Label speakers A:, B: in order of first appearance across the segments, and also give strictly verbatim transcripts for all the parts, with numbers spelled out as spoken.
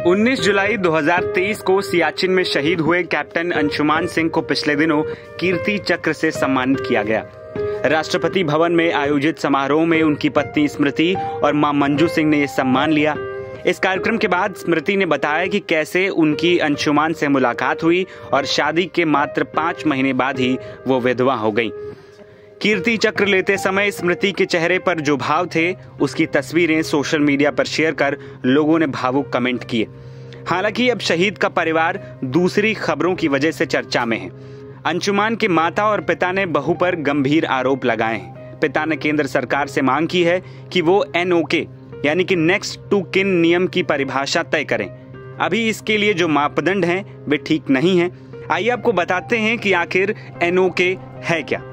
A: उन्नीस जुलाई दो हज़ार तेईस को सियाचिन में शहीद हुए कैप्टन अंशुमान सिंह को पिछले दिनों कीर्ति चक्र से सम्मानित किया गया। राष्ट्रपति भवन में आयोजित समारोह में उनकी पत्नी स्मृति और मां मंजू सिंह ने ये सम्मान लिया। इस कार्यक्रम के बाद स्मृति ने बताया कि कैसे उनकी अंशुमान से मुलाकात हुई और शादी के मात्र पांच महीने बाद ही वो विधवा हो गई। कीर्ति चक्र लेते समय स्मृति के चेहरे पर जो भाव थे, उसकी तस्वीरें सोशल मीडिया पर शेयर कर लोगों ने भावुक कमेंट किए। हालांकि अब शहीद का परिवार दूसरी खबरों की वजह से चर्चा में है। अंशुमान के माता और पिता ने बहू पर गंभीर आरोप लगाए हैं। पिता ने केंद्र सरकार से मांग की है कि वो एन ओ के यानी कि नेक्स्ट टू किन नियम की परिभाषा तय करें। अभी इसके लिए जो मापदंड हैं वे ठीक नहीं हैं। आइए आपको बताते हैं कि आखिर एन ओ के है क्या।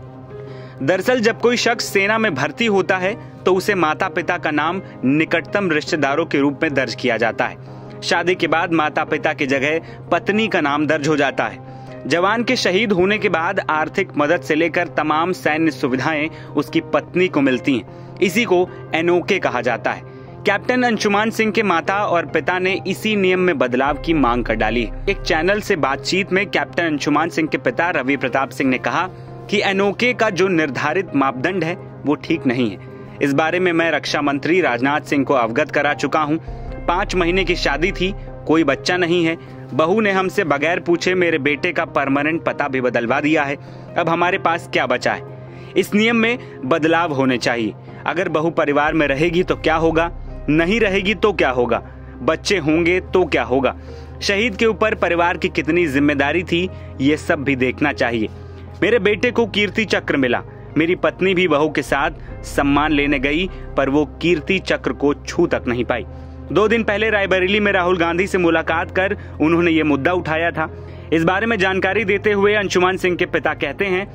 A: दरअसल जब कोई शख्स सेना में भर्ती होता है तो उसे माता पिता का नाम निकटतम रिश्तेदारों के रूप में दर्ज किया जाता है। शादी के बाद माता पिता की जगह पत्नी का नाम दर्ज हो जाता है। जवान के शहीद होने के बाद आर्थिक मदद से लेकर तमाम सैन्य सुविधाएं उसकी पत्नी को मिलती हैं। इसी को एन ओ के कहा जाता है। कैप्टन अंशुमान सिंह के माता और पिता ने इसी नियम में बदलाव की मांग कर डाली है। एक चैनल से बातचीत में कैप्टन अंशुमान सिंह के पिता रवि प्रताप सिंह ने कहा कि एन ओ के का जो निर्धारित मापदंड है वो ठीक नहीं है। इस बारे में मैं रक्षा मंत्री राजनाथ सिंह को अवगत करा चुका हूँ। पांच महीने की शादी थी, कोई बच्चा नहीं है। बहू ने हमसे बगैर पूछे मेरे बेटे का परमानेंट पता भी बदलवा दिया है। अब हमारे पास क्या बचा है? इस नियम में बदलाव होने चाहिए। अगर बहू परिवार में रहेगी तो क्या होगा, नहीं रहेगी तो क्या होगा, बच्चे होंगे तो क्या होगा, शहीद के ऊपर परिवार की कितनी जिम्मेदारी थी, ये सब भी देखना चाहिए। मेरे बेटे को कीर्ति चक्र मिला। मेरी पत्नी भी बहू के साथ सम्मान लेने गई, पर वो कीर्ति चक्र को छू तक नहीं पाई। दो दिन पहले रायबरेली में राहुल गांधी से मुलाकात कर उन्होंने ये मुद्दा उठाया था। इस बारे में जानकारी देते हुए अंशुमान सिंह के पिता कहते हैं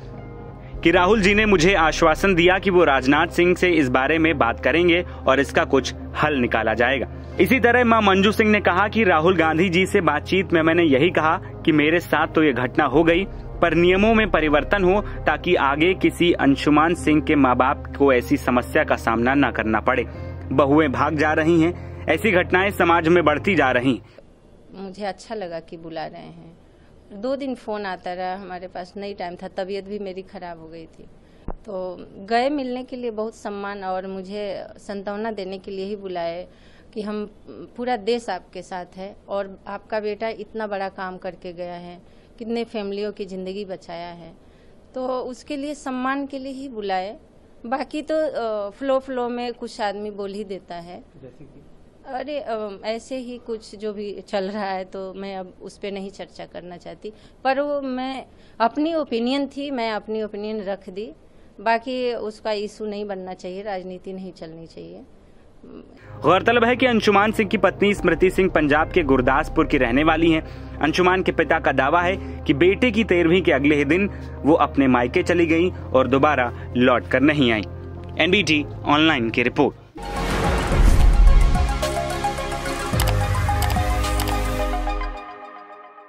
A: कि राहुल जी ने मुझे आश्वासन दिया कि वो राजनाथ सिंह से इस बारे में बात करेंगे और इसका कुछ हल निकाला जाएगा। इसी तरह मां मंजू सिंह ने कहा कि राहुल गांधी जी से बातचीत में मैंने यही कहा कि मेरे साथ तो ये घटना हो गई, पर नियमों में परिवर्तन हो ताकि आगे किसी अंशुमान सिंह के माँ बाप को ऐसी समस्या का सामना न करना पड़े। बहुएं भाग जा रही हैं, ऐसी घटनाएं समाज में बढ़ती जा रही।
B: मुझे अच्छा लगा कि बुला रहे हैं। दो दिन फोन आता रहा, हमारे पास नहीं टाइम था, तबीयत भी मेरी खराब हो गई थी, तो गए मिलने के लिए बहुत सम्मान और मुझे सांत्वना देने के लिए ही बुलाए कि हम पूरा देश आपके साथ है और आपका बेटा इतना बड़ा काम करके गया है, कितने फैमिलियों की ज़िंदगी बचाया है, तो उसके लिए सम्मान के लिए ही बुलाए। बाकी तो फ्लो फ्लो में कुछ आदमी बोल ही देता है, जैसे कि अरे ऐसे ही कुछ जो भी चल रहा है, तो मैं अब उस पर नहीं चर्चा करना चाहती। पर वो मैं अपनी ओपिनियन थी, मैं अपनी ओपिनियन रख दी। बाकी उसका इशू नहीं बनना चाहिए, राजनीति नहीं चलनी चाहिए।
A: गौरतलब है कि अंशुमान सिंह की पत्नी स्मृति सिंह पंजाब के गुरदासपुर की रहने वाली हैं। अंशुमान के पिता का दावा है कि बेटे की तेरहवीं के अगले ही दिन वो अपने मायके चली गईं और दोबारा लौट कर नहीं आई। एन बी टी ऑनलाइन की रिपोर्ट।